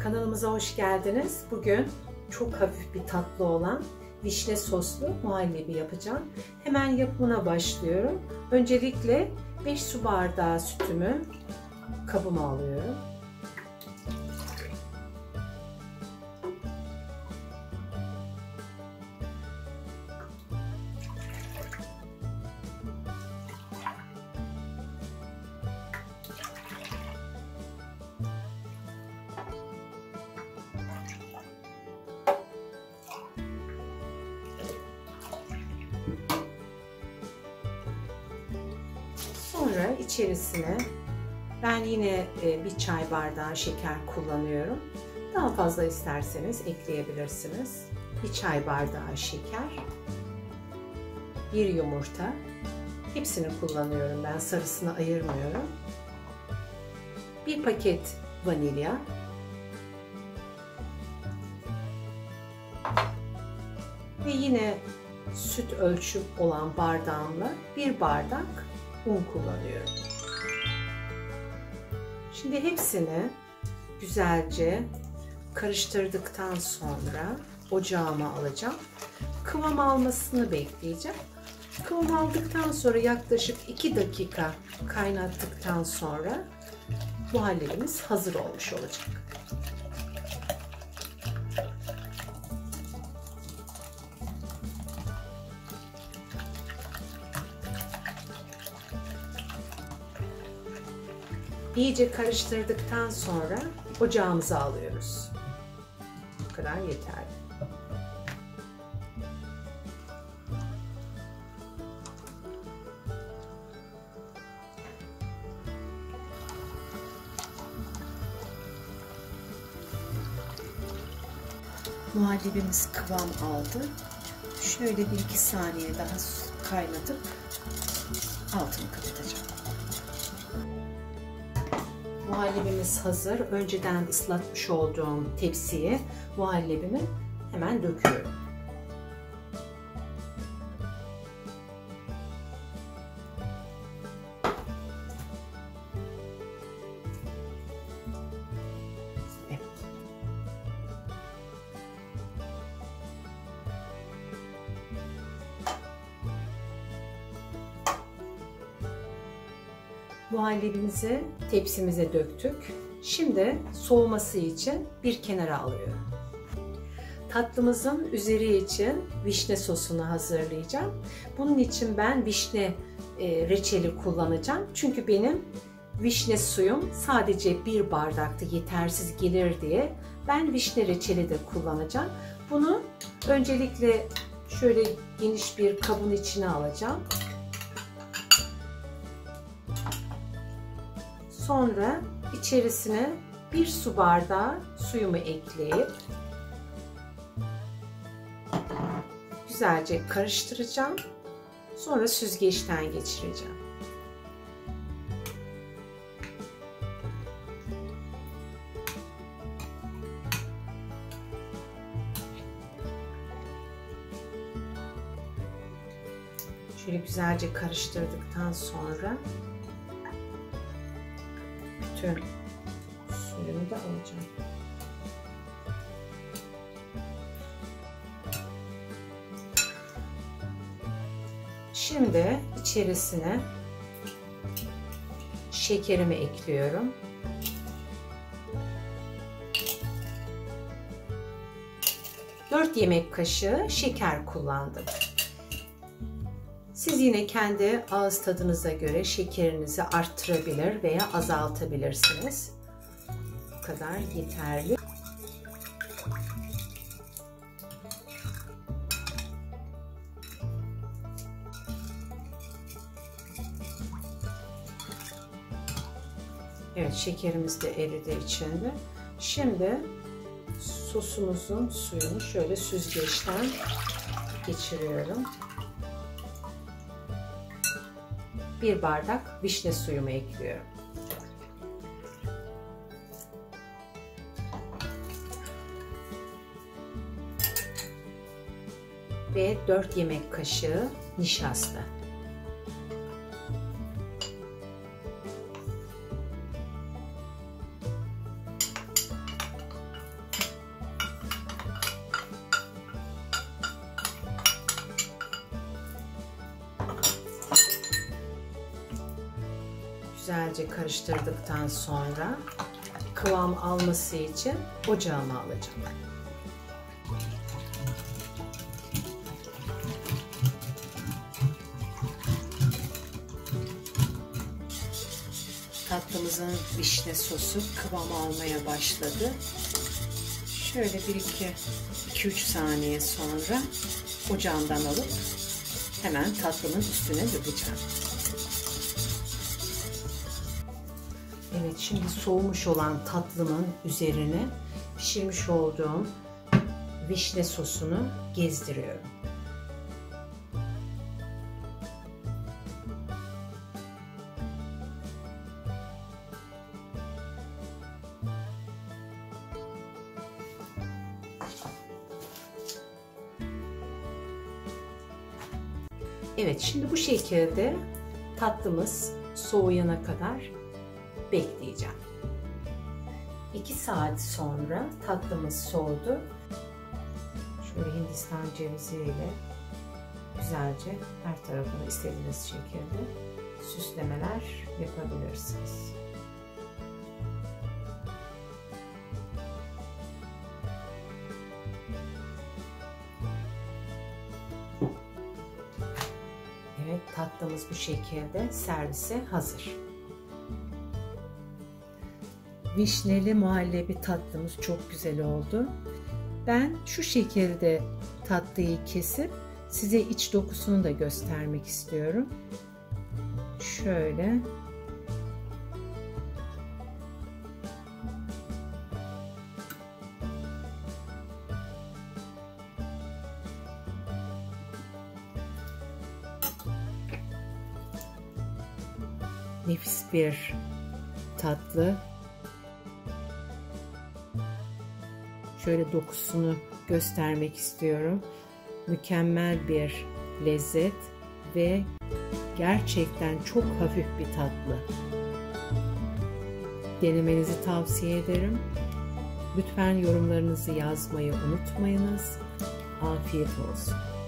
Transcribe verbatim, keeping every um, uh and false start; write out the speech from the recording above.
Kanalımıza hoş geldiniz. Bugün çok hafif bir tatlı olan vişne soslu muhallebi yapacağım. Hemen yapımına başlıyorum. Öncelikle beş su bardağı sütümü kabıma alıyorum. Sonra içerisine ben yine bir çay bardağı şeker kullanıyorum. Daha fazla isterseniz ekleyebilirsiniz. Bir çay bardağı şeker, bir yumurta. Hepsini kullanıyorum ben, sarısını ayırmıyorum. Bir paket vanilya. Ve yine süt ölçüm olan bardağımla bir bardak un kullanıyorum. Şimdi hepsini güzelce karıştırdıktan sonra ocağıma alacağım. Kıvam almasını bekleyeceğim. Kıvam aldıktan sonra yaklaşık iki dakika kaynattıktan sonra muhallebimiz hazır olmuş olacak. İyice karıştırdıktan sonra ocağımıza alıyoruz. Bu kadar yeterli. Muhallebimiz kıvam aldı. Şöyle bir iki saniye daha kaynatıp altını kapatacağım. Muhallebimiz hazır. Önceden ıslatmış olduğum tepsiye muhallebimi hemen döküyorum. Evet. Muhallebimizi tepsimize döktük. Şimdi soğuması için bir kenara alıyorum. Tatlımızın üzeri için vişne sosunu hazırlayacağım. Bunun için ben vişne e, reçeli kullanacağım. Çünkü benim vişne suyum sadece bir bardakta yetersiz gelir diye ben vişne reçeli de kullanacağım. Bunu öncelikle şöyle geniş bir kabın içine alacağım. Sonra içerisine bir su bardağı suyumu ekleyip güzelce karıştıracağım. Sonra süzgeçten geçireceğim. Şöyle güzelce karıştırdıktan sonra bütün suyunu da alacağım. Şimdi içerisine şekerimi ekliyorum. dört yemek kaşığı şeker kullandım. Siz yine kendi ağız tadınıza göre şekerinizi arttırabilir veya azaltabilirsiniz. Bu kadar yeterli. Evet, şekerimiz de eridi içinde. Şimdi sosumuzun suyunu şöyle süzgeçten geçiriyorum. Bir bardak vişne suyumu ekliyorum. Ve dört yemek kaşığı nişasta. güzelce karıştırdıktan sonra kıvam alması için ocağıma alacağım. Tatlımızın vişne sosu kıvam almaya başladı. Şöyle bir iki iki üç saniye sonra ocağımdan alıp hemen tatlımın üstüne dökeceğim. Evet, şimdi soğumuş olan tatlımın üzerine pişirmiş olduğum vişne sosunu gezdiriyorum. Evet, şimdi bu şekilde tatlımız soğuyana kadar bekleyeceğim. iki saat sonra tatlımız soğudu. Şöyle Hindistan cevizi ile güzelce her tarafını istediğiniz şekilde süslemeler yapabilirsiniz. Evet, tatlımız bu şekilde servise hazır. Vişneli muhallebi tatlımız çok güzel oldu. Ben şu şekilde tatlıyı kesip size iç dokusunu da göstermek istiyorum. Şöyle. Nefis bir tatlı. Şöyle dokusunu göstermek istiyorum. Mükemmel bir lezzet ve gerçekten çok hafif bir tatlı. Denemenizi tavsiye ederim. Lütfen yorumlarınızı yazmayı unutmayınız. Afiyet olsun.